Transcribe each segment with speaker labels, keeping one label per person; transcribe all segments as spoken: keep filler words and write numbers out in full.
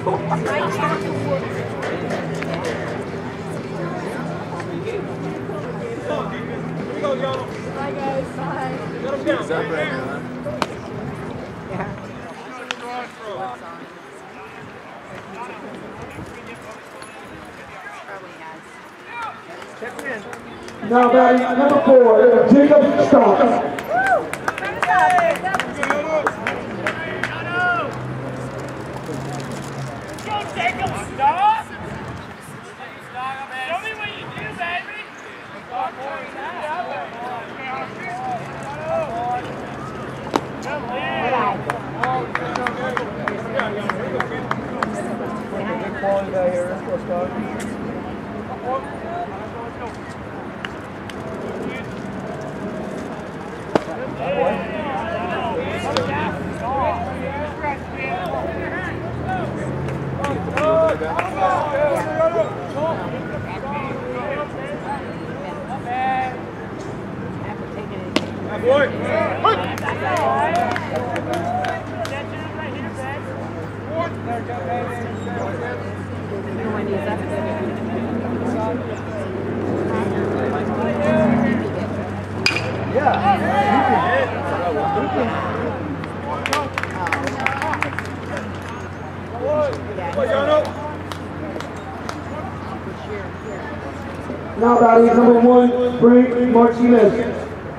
Speaker 1: Now batting number four, Jacob Stark. Now batting number one, Frank Martinez.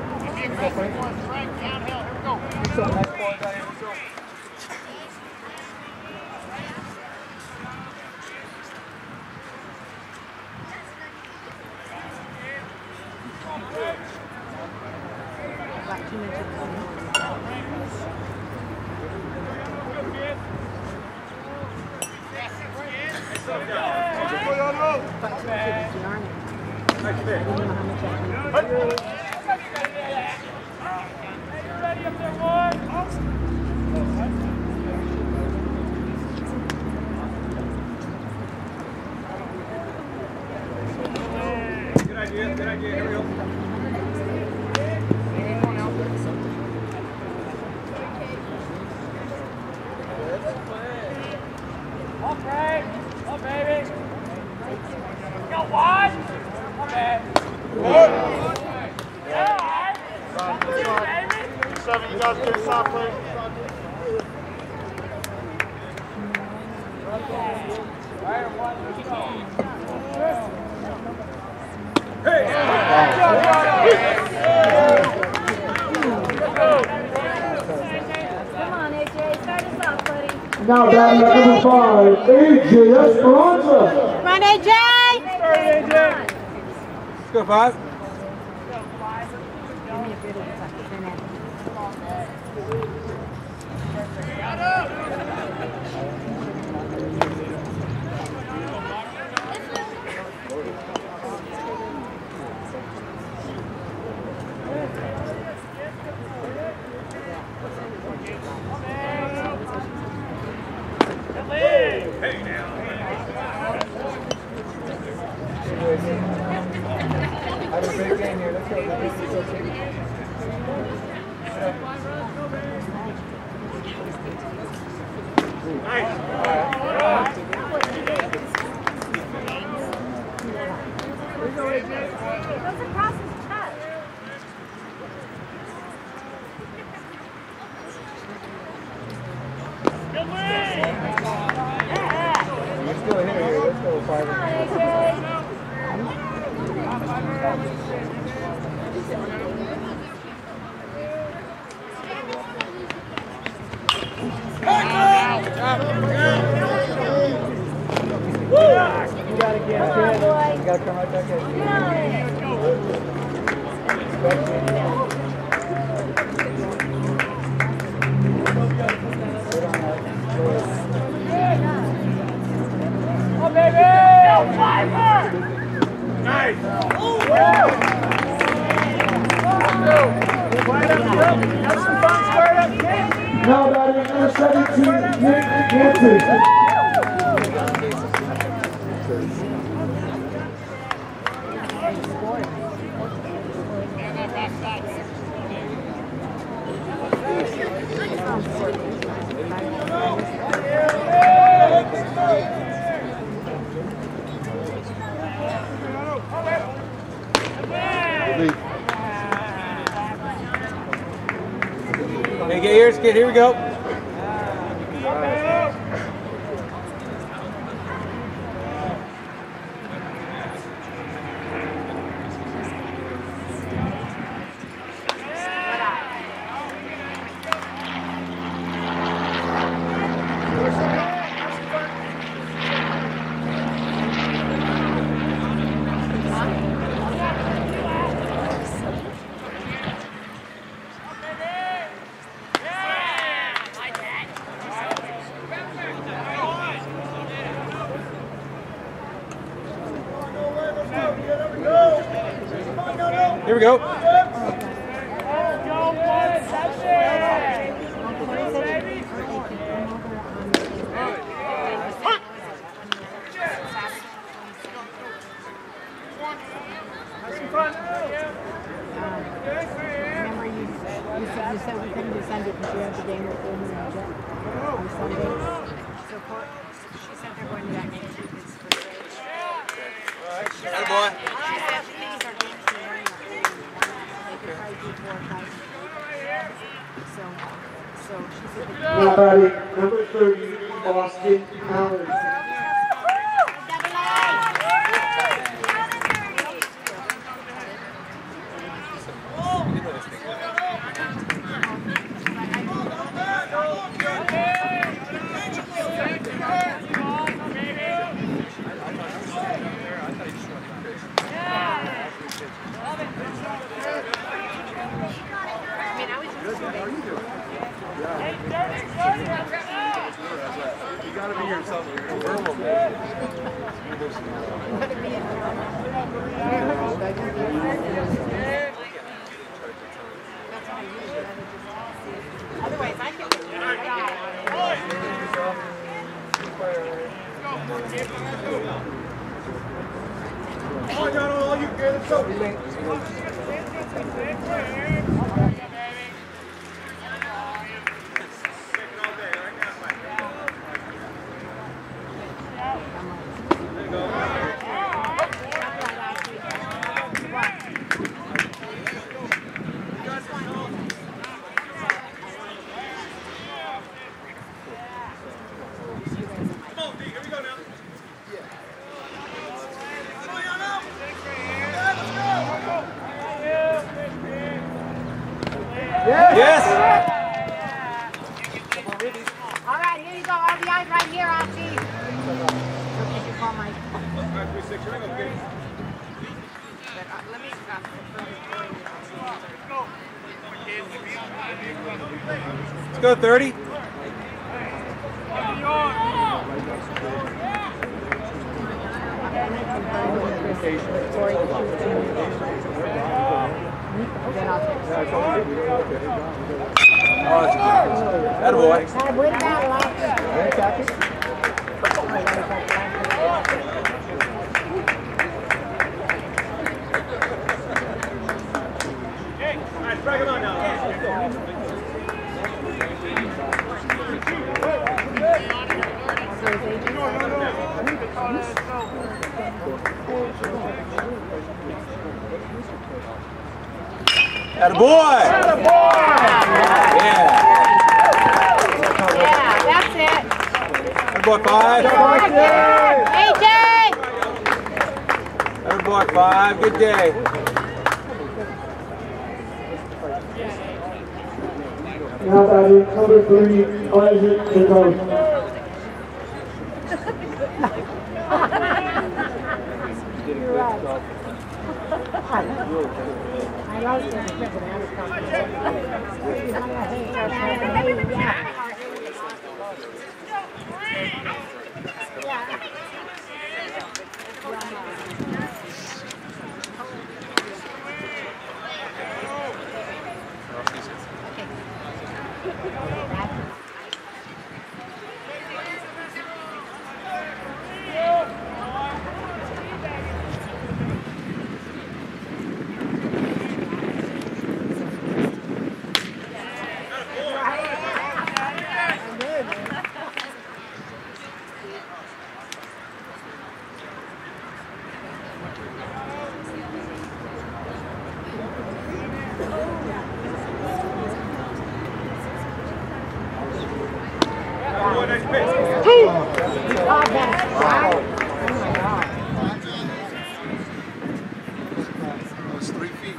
Speaker 1: Now batting at number five, A J Esperanza.
Speaker 2: Come on, A J!
Speaker 3: A J! Let's go five.
Speaker 4: Having a big game here. Let's go. Let's go. Nice.
Speaker 2: Goes across his chest.
Speaker 4: Let's go here. Let's go five. You gotta get it. You gotta come right back in.
Speaker 3: Oh, baby! Yo, Fiver! Nice! Have some fun, squared up, kid!
Speaker 1: Now batting number seventeen, Nick Hansen.
Speaker 3: Let's go! Skid, here we go. Here we go.
Speaker 4: Remember you, you said you said we couldn't do Sunday because you have the game with them and Jet on Sunday. So for, she said they're going to that next week. It's for
Speaker 3: Atta boy.
Speaker 4: She said these are games to learn. They could probably do four or five. So, so she said the
Speaker 1: Now batting number thirty, Austin Allen.
Speaker 3: You gotta be yourself. Verbal,
Speaker 4: Otherwise, I can do it.
Speaker 1: Come on, John, all you get it, so.
Speaker 3: Yes!
Speaker 4: All right, here you go. R B I right here, Auntie. Okay, you call my. But, uh, let me stop.
Speaker 3: Let's go thirty. Oh, that's good. Atta boy.
Speaker 4: Wait about a lot.
Speaker 3: Drag him on now. Atta boy! Atta boy! Yeah.
Speaker 4: Yeah, that's it.
Speaker 3: Atta boy five.
Speaker 4: A J!
Speaker 3: Atta boy five. Good day.
Speaker 1: Now batting number three, Isaac Nicole.
Speaker 4: You're right. I lost it. Oh, that's right. Oh my God.
Speaker 5: It's three feet.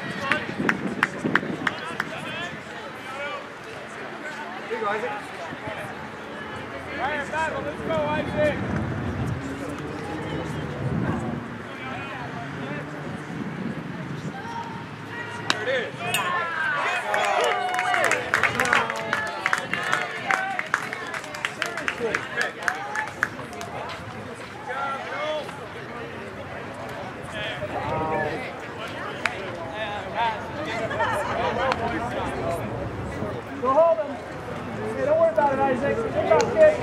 Speaker 3: Here you go, Isaac. All right, battle. Let's go, Isaac. There it is. Go hold him. Hey, don't worry about it, Isaac. Think about kick.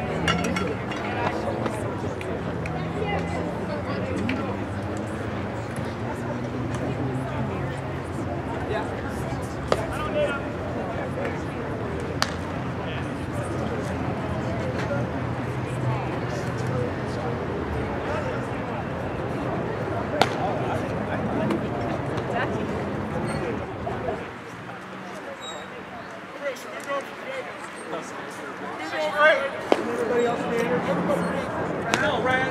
Speaker 3: Everybody else standard. No, Ryan.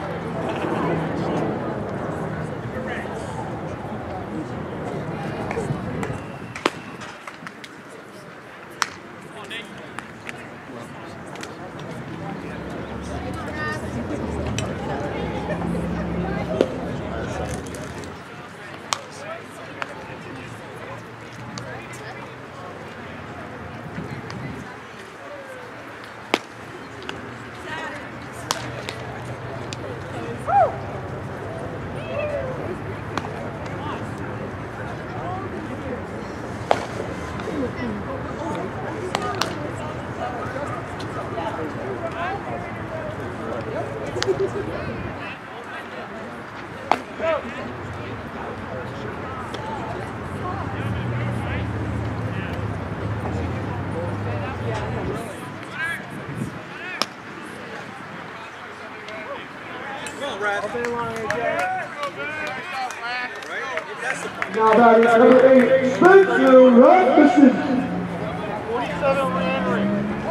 Speaker 1: Now batting number eight, Spencer Rasmussen.
Speaker 3: forty-seven Landry.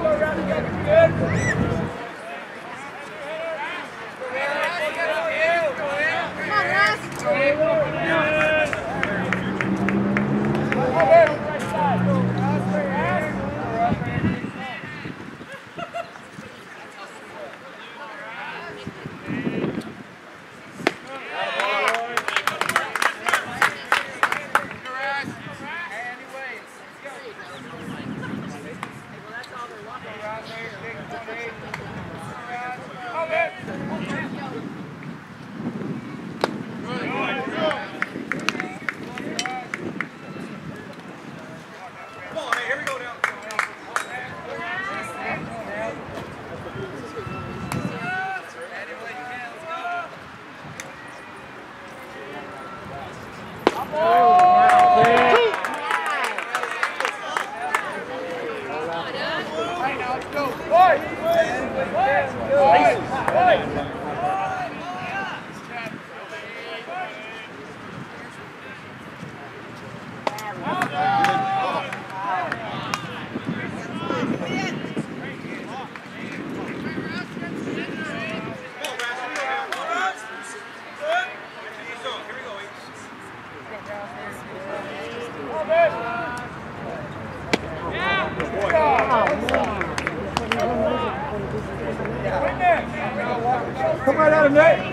Speaker 3: Come right out of net.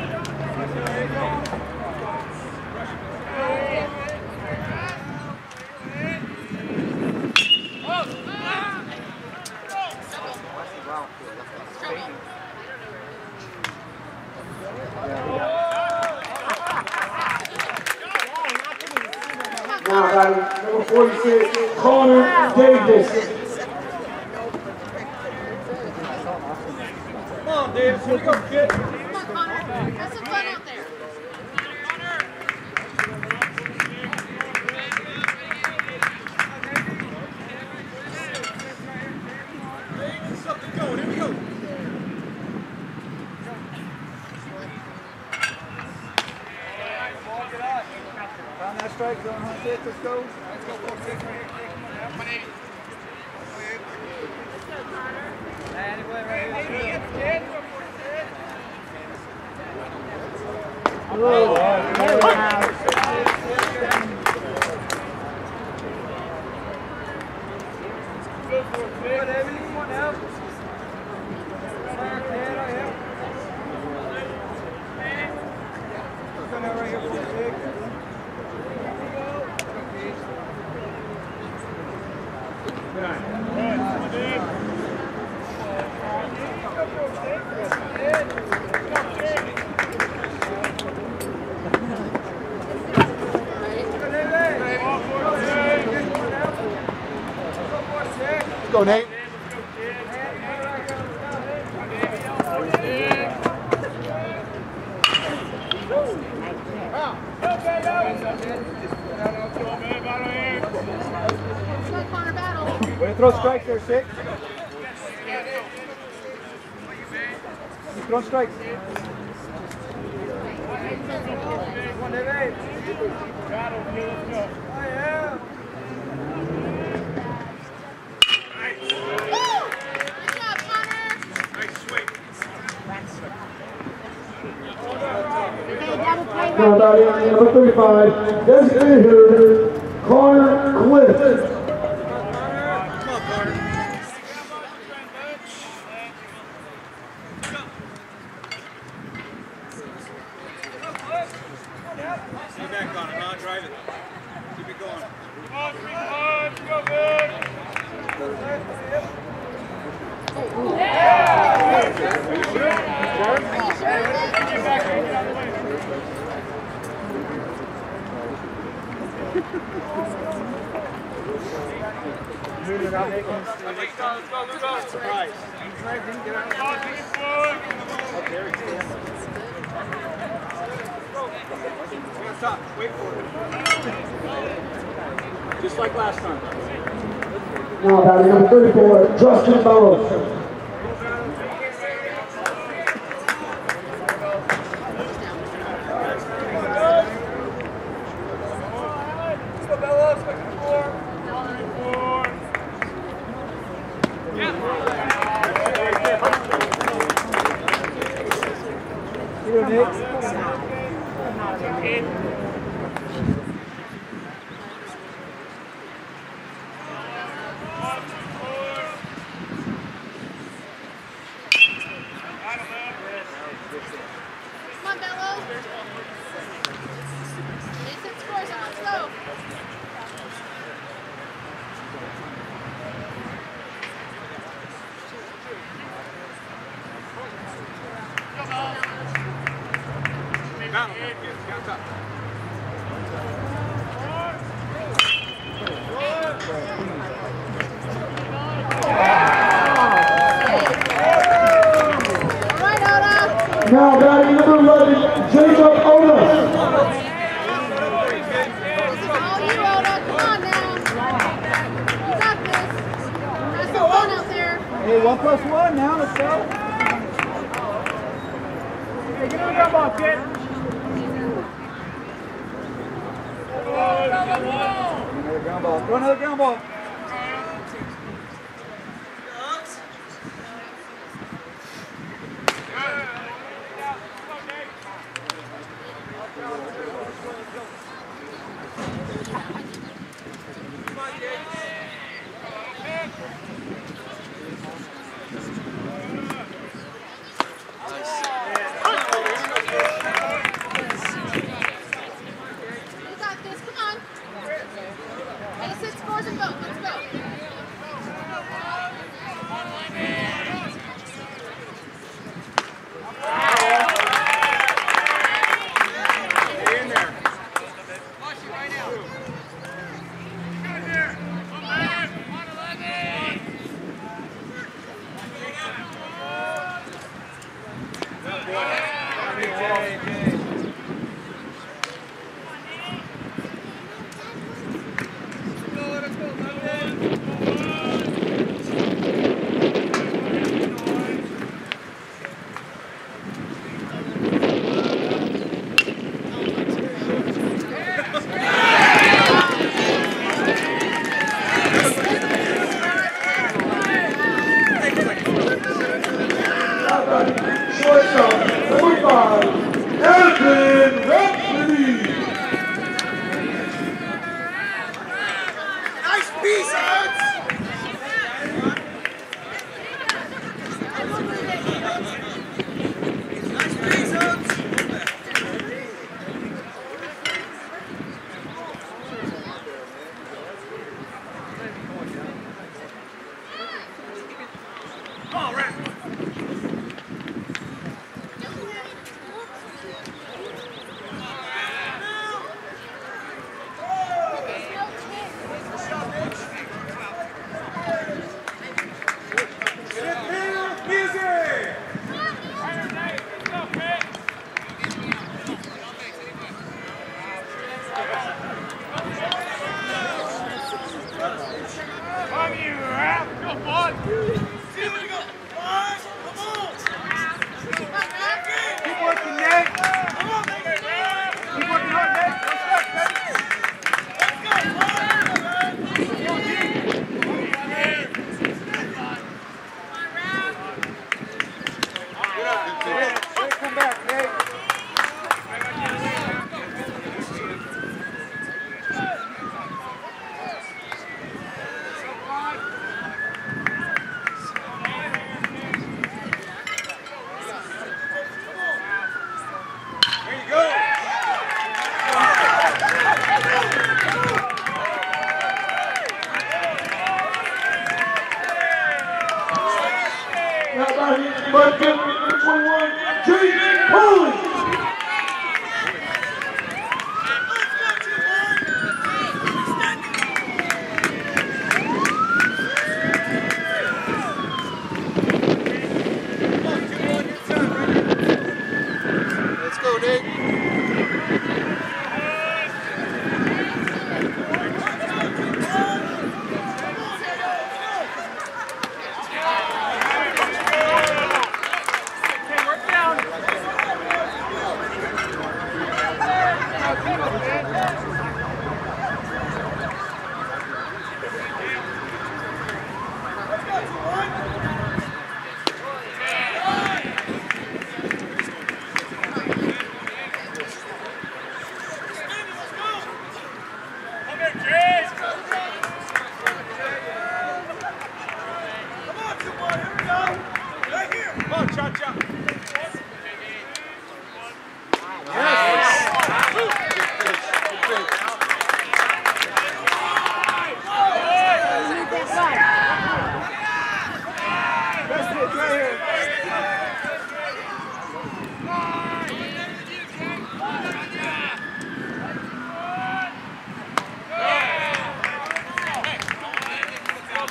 Speaker 1: Now batting number forty-six, Connor Davis.
Speaker 3: Come on, Davis. Here we go, kid.
Speaker 2: Come on, Connor. Have some fun out there.
Speaker 3: Something going. Here we go. Found that strike zone, huh, Dick? Let's go. Let's go, four six right here. one eighty. Let's go, Connor. Anyway, right here.
Speaker 5: Go, Nate.
Speaker 2: Good corner battle.
Speaker 3: Way to throw strikes there, six. You throw strikes. Come on, David. Got him. Let's go. Oh, yeah.
Speaker 2: Good job, Connor.
Speaker 3: Nice swing.
Speaker 1: Now batting number thirty-five, designated hitter, Connor Cliff.
Speaker 5: Stay back on it, not drive it. Keep it going.
Speaker 3: Come on, three punch. Go good.
Speaker 5: Surprise. Stop. Wait for it. Just like last time.
Speaker 1: Now batting number thirty-four, Justin Bellows.
Speaker 2: Come on, Bello. Nathan scores it. Let's go.
Speaker 5: Battle. Count up.
Speaker 2: All right, Oda.
Speaker 1: Now batting number eleven, Jacob Oda.
Speaker 2: This is all you, Oda. Come on now. You got this. Have some fun out there.
Speaker 3: Hey, one plus one now. Let's go. Hey, get on the ground ball, kid. Another ground ball. Throw another ground ball.
Speaker 2: You got this. Come on. Mason scores and go. Let's go.
Speaker 5: Stay in there.
Speaker 1: Shortstop, number five, Elton
Speaker 3: Come back, Nate.
Speaker 5: There you go.
Speaker 1: Now about his bucket, number twenty-one, Jaden Collins.
Speaker 3: Let's go, Nate.
Speaker 5: Come on, Cha-Cha.
Speaker 3: That's it, right here.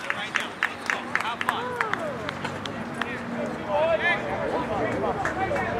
Speaker 5: Have fun.